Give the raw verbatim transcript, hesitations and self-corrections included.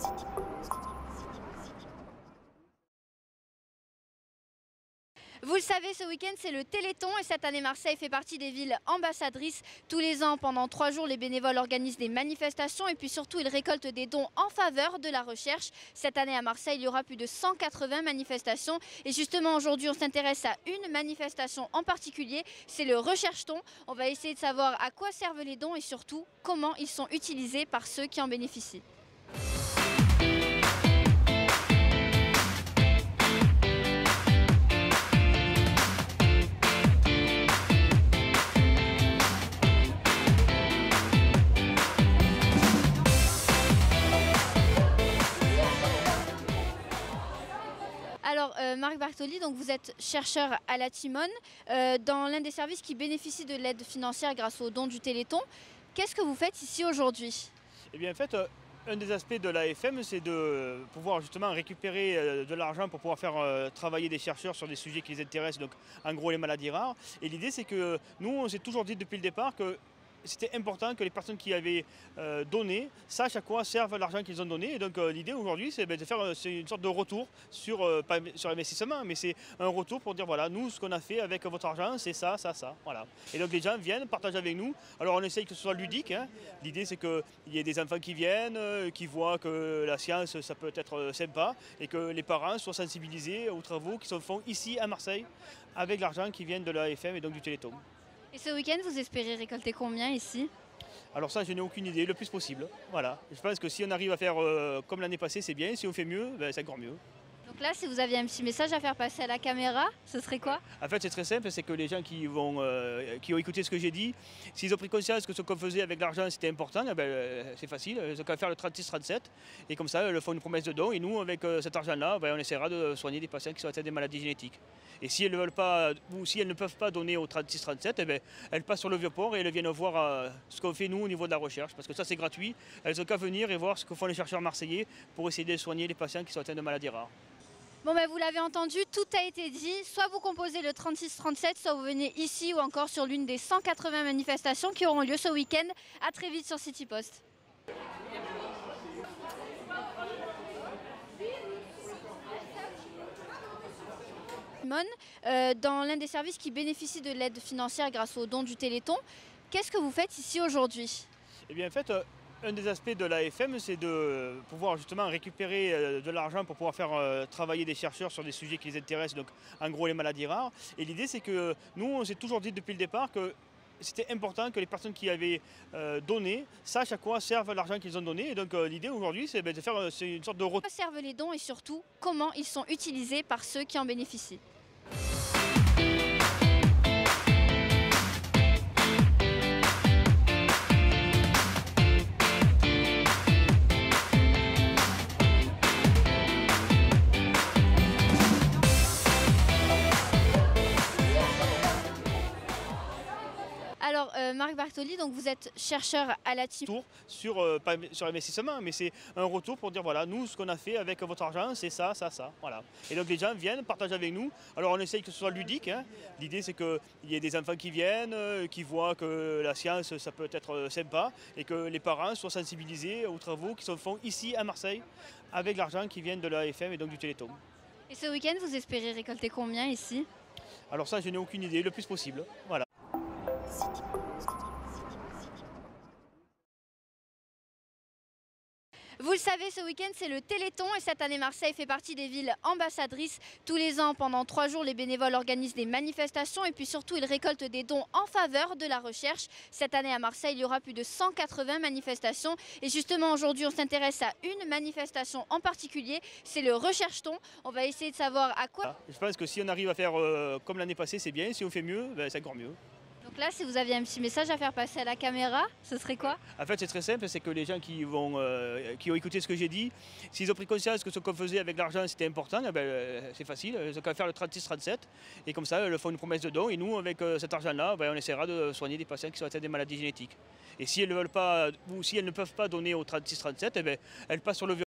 Vous le savez, ce week-end, c'est le Téléthon et cette année, Marseille fait partie des villes ambassadrices. Tous les ans, pendant trois jours, les bénévoles organisent des manifestations et puis surtout, ils récoltent des dons en faveur de la recherche. Cette année, à Marseille, il y aura plus de cent quatre-vingts manifestations. Et justement, aujourd'hui, on s'intéresse à une manifestation en particulier, c'est le Recherche-Ton. On va essayer de savoir à quoi servent les dons et surtout, comment ils sont utilisés par ceux qui en bénéficient. Alors, euh, Marc Bartoli, donc vous êtes chercheur à la Timone, euh, dans l'un des services qui bénéficie de l'aide financière grâce aux dons du Téléthon. Qu'est-ce que vous faites ici aujourd'hui? Eh bien, en fait, euh, un des aspects de l'A F M, c'est de pouvoir justement récupérer euh, de l'argent pour pouvoir faire euh, travailler des chercheurs sur des sujets qui les intéressent, donc en gros les maladies rares. Et l'idée, c'est que nous, on s'est toujours dit depuis le départ que c'était important que les personnes qui avaient euh, donné sachent à quoi servent l'argent qu'ils ont donné. Et donc euh, l'idée aujourd'hui, c'est ben, de faire euh, une sorte de retour sur, euh, pas sur l'investissement, mais c'est un retour pour dire voilà, nous, ce qu'on a fait avec votre argent, c'est ça, ça, ça. Voilà. Et donc les gens viennent, partagent avec nous. Alors on essaye que ce soit ludique. Hein. L'idée, c'est qu'il y ait des enfants qui viennent, euh, qui voient que la science, ça peut être euh, sympa, et que les parents soient sensibilisés aux travaux qui se font ici à Marseille, avec l'argent qui vient de l'A F M et donc du Téléthon. Et ce week-end, vous espérez récolter combien ici? Alors ça, je n'ai aucune idée, le plus possible. Voilà. Je pense que si on arrive à faire euh, comme l'année passée, c'est bien. Si on fait mieux, ben, c'est encore mieux. Donc là, si vous aviez un petit message à faire passer à la caméra, ce serait quoi? En fait, c'est très simple, c'est que les gens qui, vont, euh, qui ont écouté ce que j'ai dit, s'ils ont pris conscience que ce qu'on faisait avec l'argent, c'était important, eh ben, euh, c'est facile, ils ont qu'à faire le trente-six trente-sept. Et comme ça, ils leur font une promesse de don. Et nous, avec euh, cet argent-là, ben, on essaiera de soigner des patients qui sont atteints des maladies génétiques. Et si elles ne veulent pas, ou si elles ne peuvent pas donner au trente-six trente-sept, eh ben, elles passent sur le Vieux-Port et elles viennent voir euh, ce qu'on fait nous au niveau de la recherche. Parce que ça, c'est gratuit. Elles ont qu'à venir et voir ce que font les chercheurs marseillais pour essayer de soigner les patients qui sont atteints de maladies rares. Bon ben vous l'avez entendu, tout a été dit. Soit vous composez le trente-six trente-sept, soit vous venez ici ou encore sur l'une des cent quatre-vingts manifestations qui auront lieu ce week-end. A très vite sur City Post. Euh, dans l'un des services qui bénéficie de l'aide financière grâce aux dons du Téléthon. Qu'est-ce que vous faites ici aujourd'hui? Eh bien, en fait, euh, un des aspects de l'A F M, c'est de pouvoir justement récupérer euh, de l'argent pour pouvoir faire euh, travailler des chercheurs sur des sujets qui les intéressent, donc en gros les maladies rares. Et l'idée, c'est que nous, on s'est toujours dit depuis le départ que c'était important que les personnes qui avaient euh, donné sachent à quoi servent l'argent qu'ils ont donné. Et donc euh, l'idée aujourd'hui, c'est ben, de faire euh, une sorte de retour. À quoi servent les dons et surtout, comment ils sont utilisés par ceux qui en bénéficient? Alors, euh, Marc Bartoli, donc vous êtes chercheur à la Timone. Sur, euh, pas sur l'investissement, mais c'est un retour pour dire voilà, nous, ce qu'on a fait avec votre argent, c'est ça, ça, ça. Voilà. Et donc les gens viennent, partagent avec nous. Alors on essaye que ce soit ludique. Hein. L'idée, c'est qu'il y ait des enfants qui viennent, euh, qui voient que la science, ça peut être euh, sympa, et que les parents soient sensibilisés aux travaux qui se font ici à Marseille, avec l'argent qui vient de l'A F M et donc du Téléthon. Et ce week-end, vous espérez récolter combien ici? Alors ça, je n'ai aucune idée, le plus possible. Voilà. Vous le savez, ce week-end, c'est le Téléthon et cette année, Marseille fait partie des villes ambassadrices. Tous les ans, pendant trois jours, les bénévoles organisent des manifestations et puis surtout, ils récoltent des dons en faveur de la recherche. Cette année, à Marseille, il y aura plus de cent quatre-vingts manifestations. Et justement, aujourd'hui, on s'intéresse à une manifestation en particulier, c'est le Recherche-Ton. On va essayer de savoir à quoi... Je pense que si on arrive à faire euh, comme l'année passée, c'est bien. Si on fait mieux, ben, c'est encore mieux. Donc là, si vous aviez un petit message à faire passer à la caméra, ce serait quoi? En fait, c'est très simple, c'est que les gens qui, vont, euh, qui ont écouté ce que j'ai dit, s'ils ont pris conscience que ce qu'on faisait avec l'argent, c'était important, eh ben, euh, c'est facile, ils ont qu'à faire le trente-six trente-sept. Et comme ça, ils leur font une promesse de don. Et nous, avec euh, cet argent-là, ben, on essaiera de soigner des patients qui sont atteints des maladies génétiques. Et si elles ne veulent pas, ou si elles ne peuvent pas donner au trente-six trente-sept, eh ben, elles passent sur le